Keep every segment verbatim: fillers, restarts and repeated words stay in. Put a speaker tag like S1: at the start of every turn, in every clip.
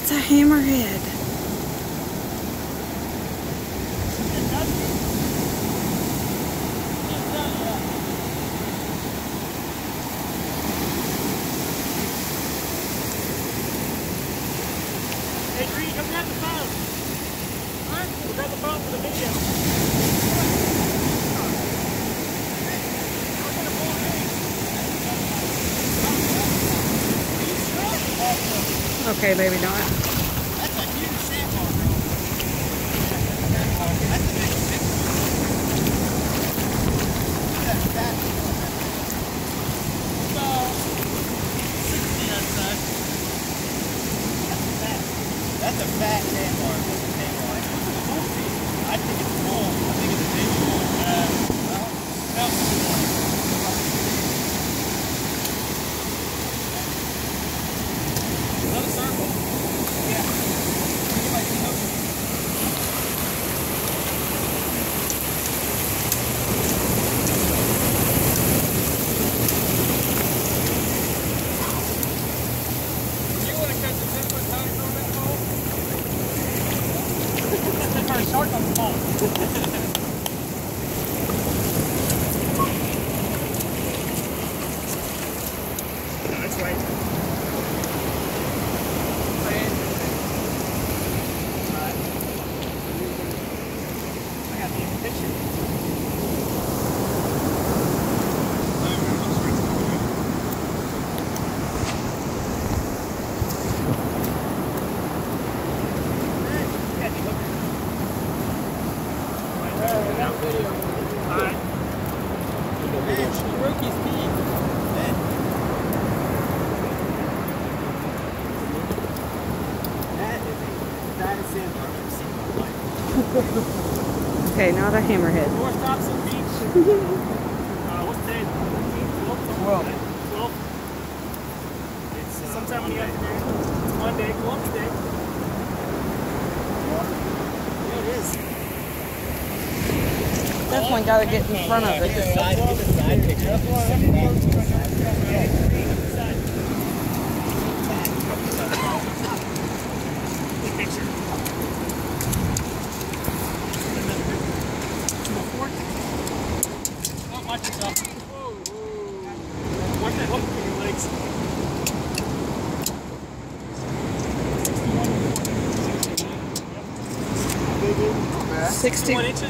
S1: That's a hammerhead.
S2: Hey, Green, come grab the phone. What? We'll grab the phone for the video.
S1: Okay, maybe not.
S3: That's a huge sandbar, bro. That's the next six. That's fat. About sixty outside. That's a fat. That's a fat sandbar. That's a sandbar. I think it's full. I think it's a big one. Uh, well, another circle. Yeah. You might see those. You want to catch a ten foot tiger on that pole? That's the first shark on the pole. That's right.
S1: Okay, now the hammerhead.
S2: North Topsail Beach. uh, what's today?
S3: twelve.
S2: twelve. It's uh, sometime in the afternoon. It's Monday, Columbus Day. Yeah, it is.
S1: Definitely got to get in front of it.
S3: Side, get the side picture.
S2: Picture. Watch yourself. Whoa, whoa. Watch that hook between your legs.
S1: sixty.
S2: sixty-one inches.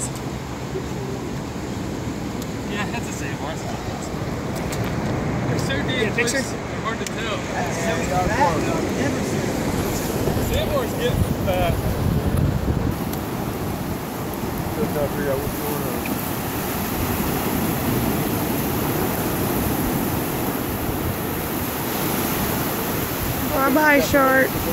S2: Yeah, that's the same. They're so damn yeah, picture. They're hard to tell.
S3: That's so fat. Never seen it.
S2: Sandbars get fat.
S4: Just trying to figure out what's going on.
S1: Bye-bye, shark.